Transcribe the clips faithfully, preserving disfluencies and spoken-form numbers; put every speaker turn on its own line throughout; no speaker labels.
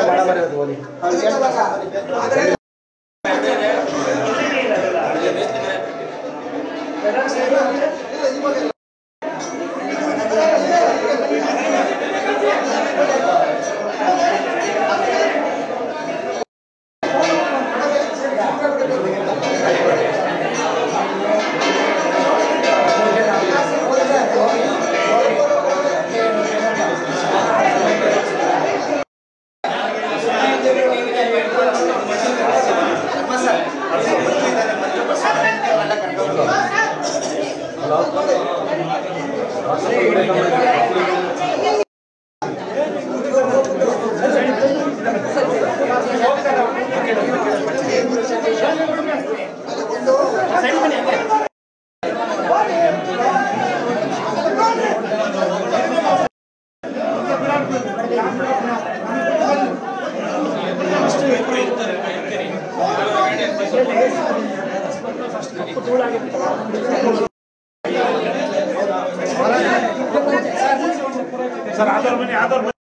Sir आधार बनी आधार बनी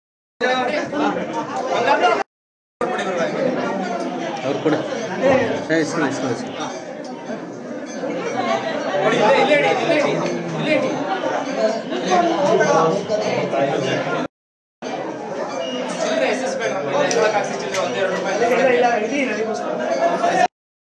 और ಕೂಡ इसको इसको इसको
ಇಲ್ಲೇ ಇಡಿ ಇಲ್ಲೇ ಇಡಿ ಇಲ್ಲೇ ಇಡಿ ಚಿಲ್ಲರೆ ಎಸ್ಎಸ್ ಬೇಡ ನಮಗೆ ಎಲ್ಲ ಕಾಸು ಚಿಲ್ಲರೆ ಒಂದು ಎರಡು ರೂಪಾಯಿ ಇಲ್ಲ ಇಡಿ ನನಗೋಸ್ಕರ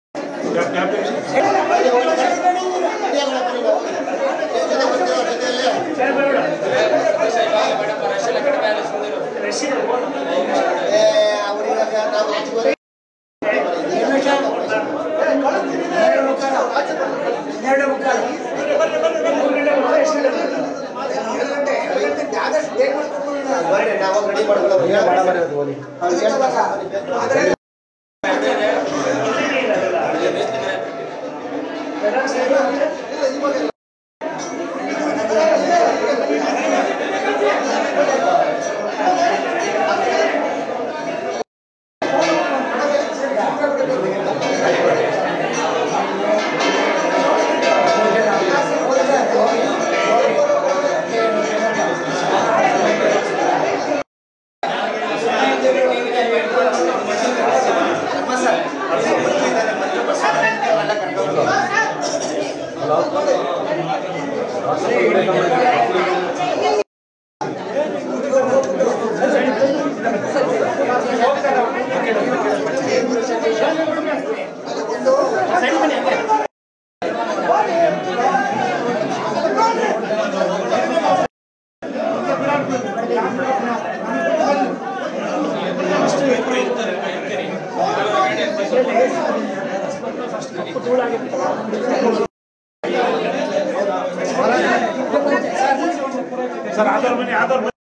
सर आधार बनी आधार बनी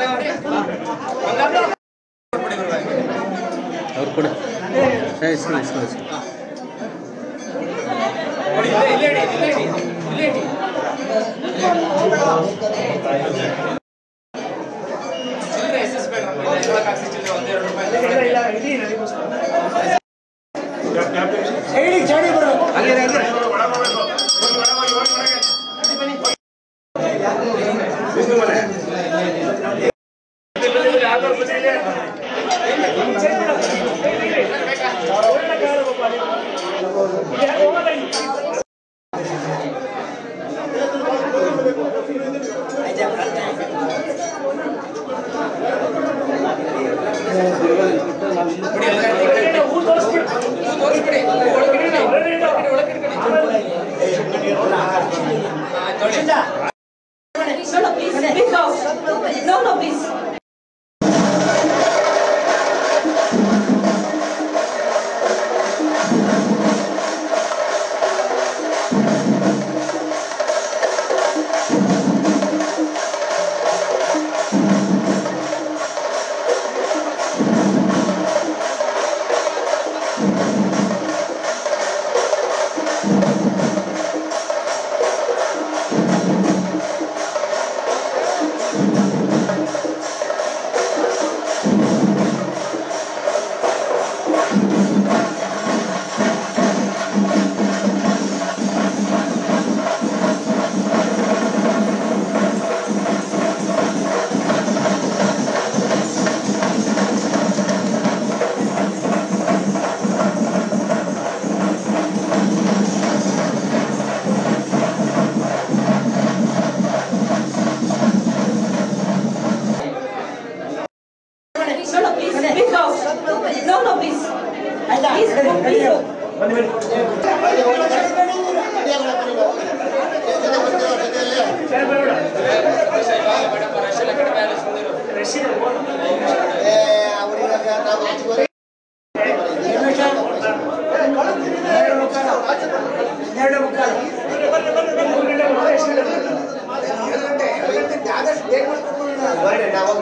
और ಕೂಡ इसको इसको इसको
ಇಲ್ಲೇ ಇಡಿ ಇಲ್ಲೇ ಇಡಿ ಇಲ್ಲೇ ಇಡಿ ಚಿಲ್ಲರೆ ಎಸ್ಎಸ್ ಬೇಡ ನಮಗೆ ಎಲ್ಲ ಕಾಸು ಚಿಲ್ಲರೆ ಒಂದು ಎರಡು ರೂಪಾಯಿ ಇಲ್ಲ ಇಡಿ ನನಗೋಸ್ಕರ
ಸೈಡಿಗೆ ಚಾಡಿ ಬರೋ ಅಲ್ಲೇ ಅಲ್ಲೇ ಒಳಗೋಗಬೇಕು ಒಂದು ಒಳಗೋಗಿ ಒಳಗೆ ಬಿಸ್ನು ಮನೆ ಆಧಾರ್ ಬನ್ನಿ
No, no, please. Please go. No, no, please.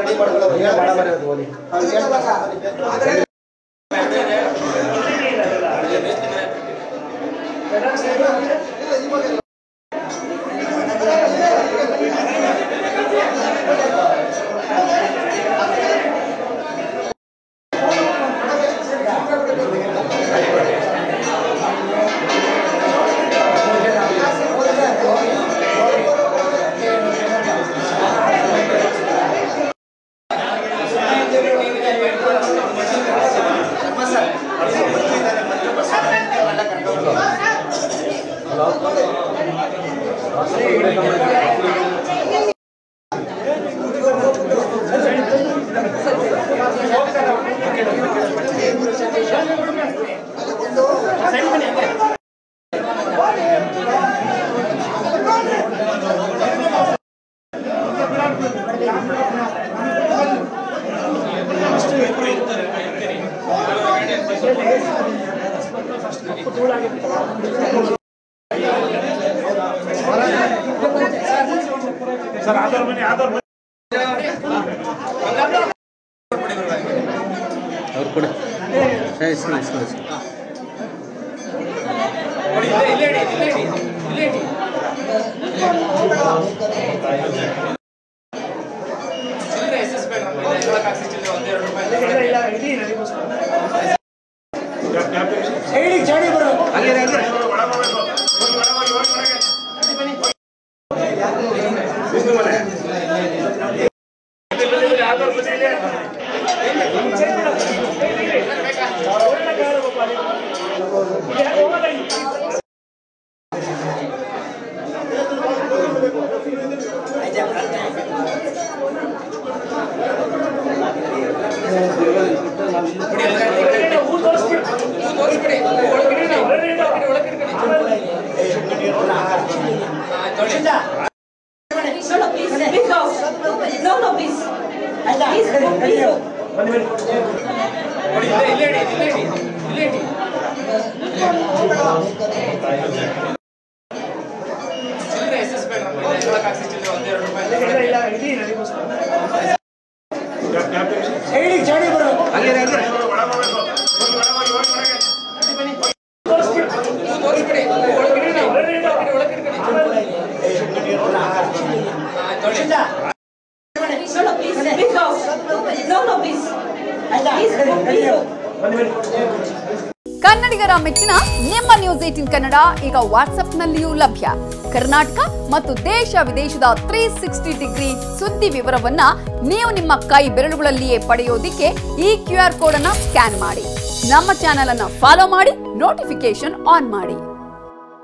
Sir Aadhaar ಬನ್ನಿ ಆಧಾರ್ ಬನ್ನಿ
ಅವ್ರು ಕೊಡು ಇಸ್ಕೊಂಡು ಇಸ್ಕೊಂಡು ಇಸ್ಕೊಂಡು
No, no, please, please go. No, no, please. Please go, please go. No, no, please, please go. No, no, please. Please go, please go.
ಕನ್ನಡಿಗರ ಮೆಚ್ಚಿನ ನಿಮ್ಮ ನ್ಯೂಸ್ ಏಟೀನ್ ಕನ್ನಡ ಈಗ ವಾಟ್ಸ್ಆಪ್ನಲ್ಲಿಯೂ ಲಭ್ಯ. ಕರ್ನಾಟಕ ಮತ್ತು ದೇಶ ವಿದೇಶದ ತ್ರೀ ಸಿಕ್ಸ್ಟಿ ಡಿಗ್ರಿ ಸುದ್ದಿ ವಿವರವನ್ನ ನೀವು ನಿಮ್ಮ ಕೈ ಬೆರಳುಗಳಲ್ಲಿಯೇ ಪಡೆಯೋದಿಕ್ಕೆ ಈ ಕ್ಯೂ ಆರ್ ಕೋಡ್ ಅನ್ನ ಸ್ಕ್ಯಾನ್ ಮಾಡಿ. ನಮ್ಮ ಚಾನೆಲ್ ಅನ್ನ ಫಾಲೋ ಮಾಡಿ, ನೋಟಿಫಿಕೇಶನ್ ಆನ್ ಮಾಡಿ.